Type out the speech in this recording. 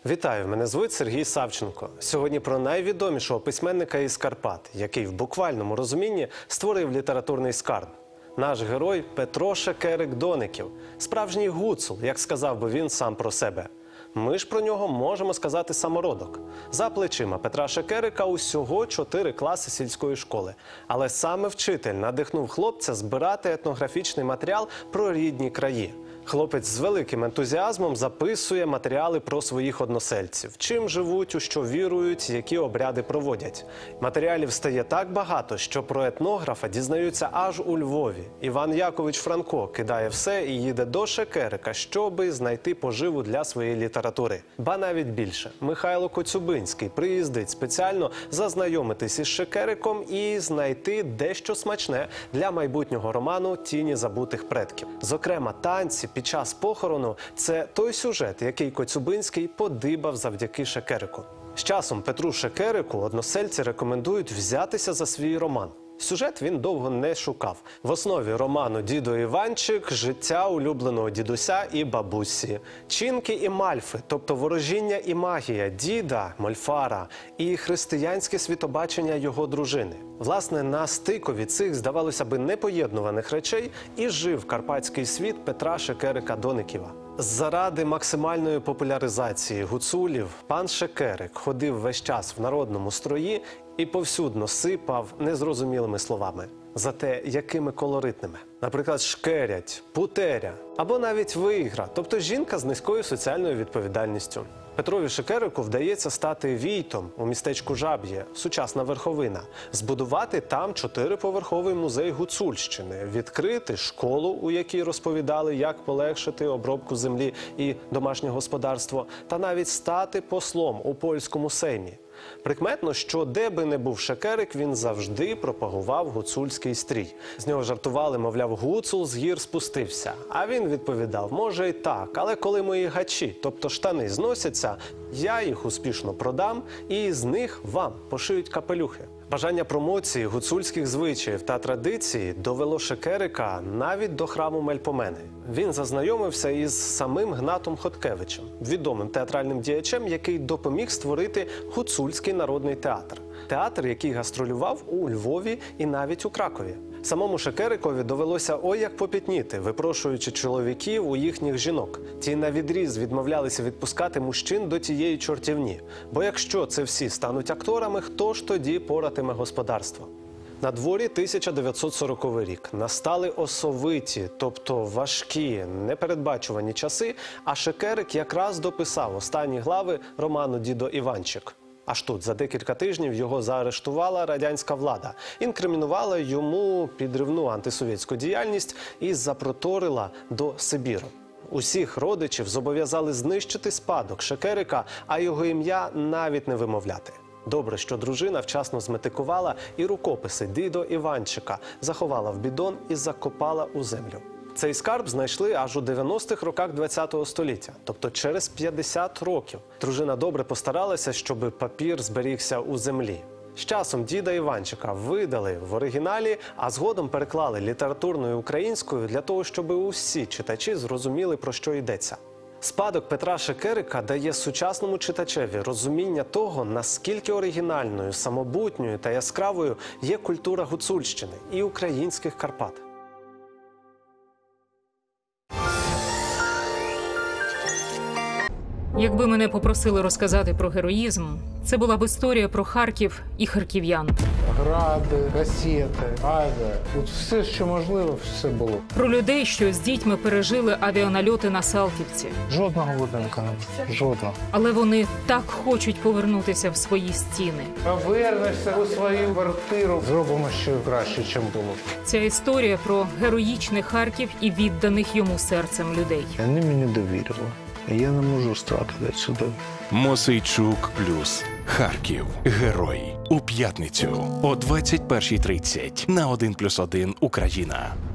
Вітаю, мене звуть Сергій Савченко. Сьогодні про найвідомішого письменника із Карпат, який в буквальному розумінні створив літературний скарб. Наш герой Петро Шекерик-Доників. Справжній гуцул, як сказав би він сам про себе. Ми ж про нього можемо сказати самородок. За плечима Петра Шекерика усього 4 класи сільської школи. Але саме вчитель надихнув хлопця збирати етнографічний матеріал про рідні краї. Хлопець з великим ентузіазмом записує матеріали про своїх односельців. Чим живуть, у що вірують, які обряди проводять. Матеріалів стає так багато, що про етнографа дізнаються аж у Львові. Іван Якович Франко кидає все і їде до Шекерика, щоби знайти поживу для своєї літератури. Ба навіть більше. Михайло Коцюбинський приїздить спеціально зазнайомитись із Шекериком і знайти дещо смачне для майбутнього роману «Тіні забутих предків». Зокрема, танці під час похорону – це той сюжет, який Коцюбинський подибав завдяки Шекерику. З часом Петру Шекерику односельці рекомендують взятися за свій роман. Сюжет він довго не шукав. В основі роману «Дідо Іванчик» – життя улюбленого дідуся і бабусі. Чинки і мальфи, тобто ворожіння і магія діда, Мольфара, і християнське світобачення його дружини. Власне, на стикові цих, здавалося би, непоєднуваних речей і жив карпатський світ Петра Шекерика-Дониківа. Заради максимальної популяризації гуцулів пан Шекерик ходив весь час в народному строї і повсюдно сипав незрозумілими словами. Зате якими колоритними. Наприклад, шкерять, путеря або навіть вигра, тобто жінка з низькою соціальною відповідальністю. Петрові Шекерику вдається стати війтом у містечку Жаб'є, сучасна Верховина, збудувати там 4-поверховий музей Гуцульщини, відкрити школу, у якій розповідали, як полегшити обробку землі і домашнє господарство, та навіть стати послом у польському сеймі. Прикметно, що де би не був Шекерик, він завжди пропагував гуцульський стрій. З нього жартували, мовляв, гуцул з гір спустився. А він відповідав, може і так, але коли мої гачі, тобто штани, зносяться, я їх успішно продам і з них вам пошиють капелюхи. Бажання промоції гуцульських звичаїв та традицій довело Шекерика навіть до храму Мельпомени. Він зазнайомився із самим Гнатом Хоткевичем, відомим театральним діячем, який допоміг створити гуцульський народний театр. Театр, який гастролював у Львові і навіть у Кракові. Самому Шекерикові довелося ой як попітніти, випрошуючи чоловіків у їхніх жінок. Ті навідріз відмовлялися відпускати мужчин до тієї чортівні. Бо якщо це всі стануть акторами, хто ж тоді поратиме господарство? На дворі 1940 рік. Настали осовиті, тобто важкі, непередбачувані часи, а Шекерик якраз дописав останні глави роману «Дідо Іванчик». Аж тут за декілька тижнів його заарештувала радянська влада, інкримінувала йому підривну антисовєтську діяльність і запроторила до Сибіру. Усіх родичів зобов'язали знищити спадок Шекерика, а його ім'я навіть не вимовляти. Добре, що дружина вчасно зметикувала і рукописи «Дідо Іванчика» заховала в бідон і закопала у землю. Цей скарб знайшли аж у 90-х роках ХХ століття, тобто через 50 років. Дружина добре постаралася, щоб папір зберігся у землі. З часом «Діда Іванчика» видали в оригіналі, а згодом переклали літературною українською для того, щоб усі читачі зрозуміли, про що йдеться. Спадок Петра Шекерика дає сучасному читачеві розуміння того, наскільки оригінальною, самобутньою та яскравою є культура Гуцульщини і українських Карпат. Якби мене попросили розказати про героїзм, це була б історія про Харків і харків'ян. Гради, касети, авіа. От все, що можливо, все було. Про людей, що з дітьми пережили авіанальоти на Салтівці. Жодного будинку не було. Жодного. Але вони так хочуть повернутися в свої стіни. Повернешся у свою квартиру. Зробимо ще краще, ніж було. Ця історія про героїчний Харків і відданих йому серцем людей. Вони мені довірили. Я не можу стратити сюди. Мосейчук плюс Харків. Герой. У п'ятницю о 21:30 на 1+1 Україна.